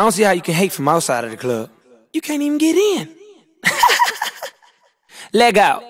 I don't see how you can hate from outside of the club. You can't even get in. Leg out.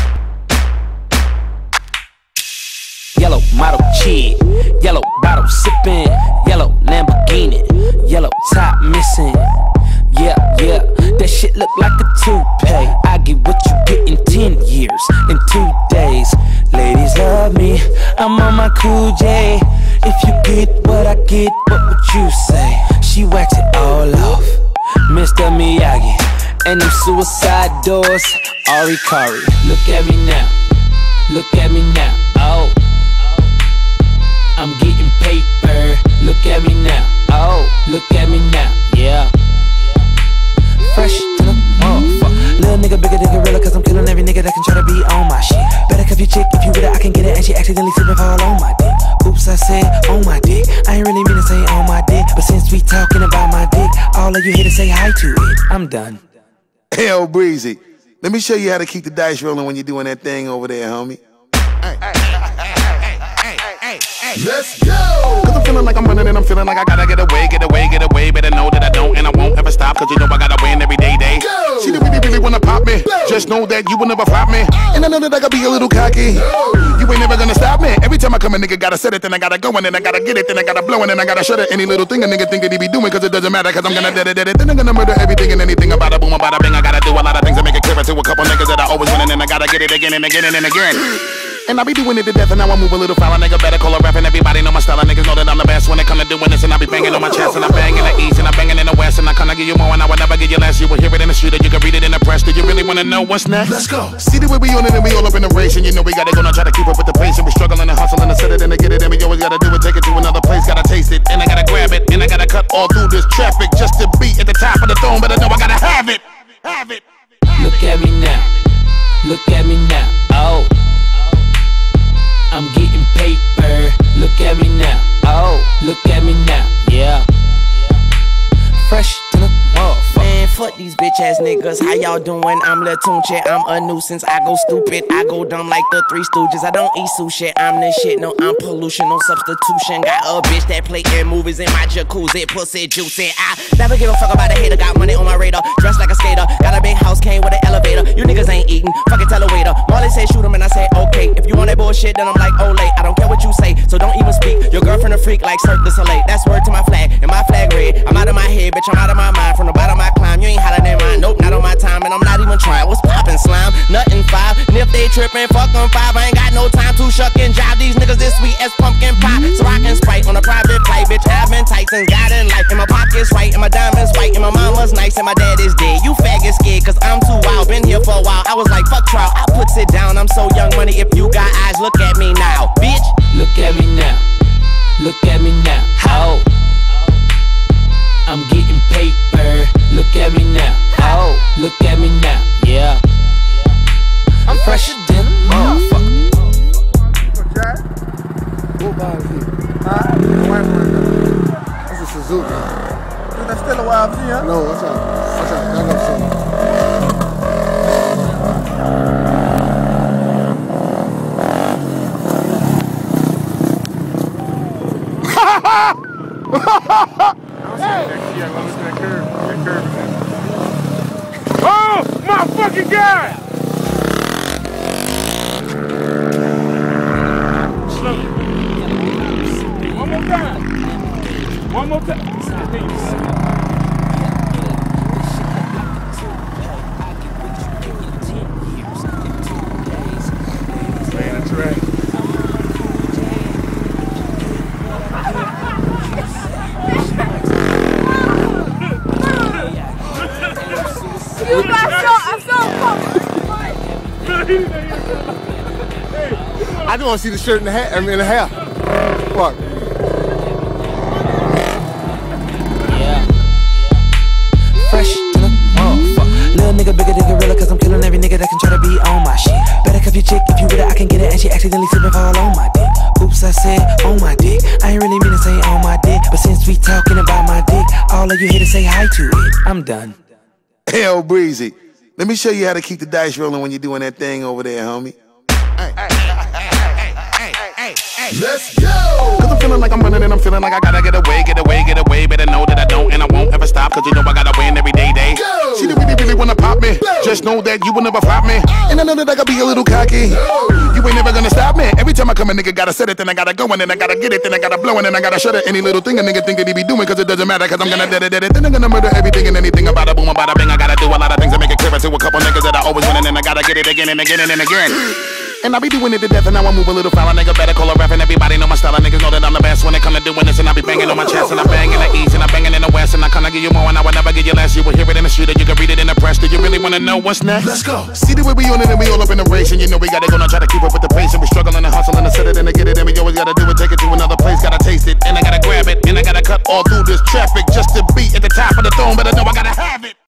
Yellow model chick, yellow bottle sipping, yellow Lamborghini, yellow top missing. Yeah, yeah, that shit look like a toupee. I get what you get in 10 years, in 2 days. Ladies love me, I'm on my cool J. If you get what I get, what would you say? She wax it all off, Mr. Miyagi. And them suicide doors, Ari Kari. Look at me now, look at me now, oh. I'm getting paper, look at me now, oh. Look at me now, yeah. Fresh to the motherfucker. Little nigga bigger than gorilla, cause I'm killing every nigga that can try to be on my shit. Better cuff your chick if you with it, I can get it. And she accidentally slip and fall on my dick. Oops, I said on my dick. I ain't really mean to say on my dick, but since we talking about my dick, all of you here to say hi to it. I'm done. Hell, Breezy, let me show you how to keep the dice rolling when you're doing that thing over there, homie. Let's go! Cause I'm feeling like I'm running and I'm feeling like I gotta get away. Better know that I don't and I won't ever stop, cause you know I gotta win every day. Go! She really wanna pop me. Go! Just know that you will never flop me. And I know that I gotta be a little cocky. You ain't never gonna stop me. Every time I come a nigga gotta set it, then I gotta go and then I gotta get it, then I gotta blow and then I gotta shut it. Any little thing a nigga think that he be doing, cause it doesn't matter, cause I'm gonna dead it. Then I'm gonna murder everything and anything about a boom, about a bing. I gotta do a lot of things to make it clearer to a couple niggas that I always win, and then I gotta get it again and again and again. And I be doing it to death, and now I move a little foul. A nigga better call a rap, and everybody know my style. And niggas know that I'm the best when it come to doing this. And I be banging on my chest, and I bang in the east, and I banging in the west. And I kinda give you more, and I would never give you less. You will hear it in the street, or you can read it in the press. Do you really wanna know what's next? Let's go. See the way we on it, and we all up in the race. And you know we gotta go and try to keep up with the pace. And we struggling and hustling to set it and to get it. And we always gotta do it, take it to another place. Gotta taste it, and I gotta grab it. And I gotta cut all through this traffic just to be at the top of the throne. But I know I gotta have it. Have it. Look at me now. Look at me now. Oh. I'm getting paper, look at me now, oh, look at me now, yeah. Fresh to the motherfucker. Man, fuck these bitch ass niggas, how y'all doing? I'm Lil Tunchi, I'm a nuisance, I go stupid, I go dumb like the Three Stooges. I don't eat sushi, I'm the shit, no, I'm pollution, no substitution. Got a bitch that play in movies in my jacuzzi, pussy juicy. I never give a fuck about a hater, got money on my radar, dressed like a skater, got a big house, came with an elevator. You niggas ain't eating, fucking tell a waiter. Marley said shoot him and I said okay. If you want that bullshit, then I'm like Olay. I don't care what you say, so don't even speak. Your girlfriend a freak like Cirque du Soleil. That's word to my flag, and my flag red. I'm out of my head, bitch, I'm out of my mind. From the bottom I climb, you ain't hotter than mine. Nope, not on my time, and I'm not even trying. What's poppin', slime? Nothing 5. And if they trippin', fuck them 5. I ain't got no time to shuck and jive. These niggas this sweet as pumpkin pie. So I can Sprite on a private flight, bitch. I've been tight since God in life. And my pocket's right, and my diamonds white, and my mama's nice, and my dad is dead. You faggot scared, cause I'm too wild. Been here for a while. I was like, fuck trial. I puts it down. I'm so young money. If you got eyes, look at me now, bitch. Look at me now. Look at me now. Oh. I'm getting paper, look at me now, oh, look at me now, yeah. I'm fresher than a motherfucker. What bar is it? Huh? The white one. That's a Suzuki. Is that still a YFC, huh? No, what's up? I got something. Oh, my fucking God! Slow. One more time. One more time. Playing a track. You got so I just want to see the shirt and the hat. I mean the hair. Fuck. Yeah. Fresh to the motherfucker. Little nigga bigger than gorilla, cause I'm killing every nigga that can try to be on my shit. Better cuff your chick if you with it, I can get it. And she accidentally slip and fall on my dick. Oops, I said on my dick. I ain't really mean to say on my dick, but since we talking about my dick, all of you here to say hi to it. I'm done. Hell, Breezy, let me show you how to keep the dice rolling when you're doing that thing over there, homie. Let's go! feeling like I'm running and I'm feeling like I gotta get away, get away, get away. Better know that I don't and I won't ever stop, cause you know I gotta win every day. She really, really wanna pop me. Just know that you will never flop me. And I know that I gotta be a little cocky. You ain't never gonna stop me. Every time I come, a nigga gotta set it, then I gotta go, and then I gotta get it, then I gotta blow, and then I gotta shut it. Any little thing a nigga think that he be doing, cause it doesn't matter, cause I'm gonna dead it. Then I'm gonna murder everything and anything about a boom, about a bang. I gotta do a lot of things to make it clearer to a couple niggas that I always win, and then I gotta get it again and again and again. And I be doing it to death, and now I move a little foul. A nigga better call a ref, and everybody know my style. And niggas know that I'm the best when it come to doing this. And I be banging on my chest, and I bang in the east, and I banging in the west. And I kinda give you more, and I will never give you less. You will hear it in the street, or you can read it in the press. Do you really wanna know what's next? Let's go. See the way we on it, and we all up in the race. And you know we gotta go now, try to keep up with the pace. And we struggling and hustling to set it and to get it. And we always gotta do it, take it to another place. Gotta taste it, and I gotta grab it, and I gotta cut all through this traffic just to be at the top of the throne. But I know I gotta have it.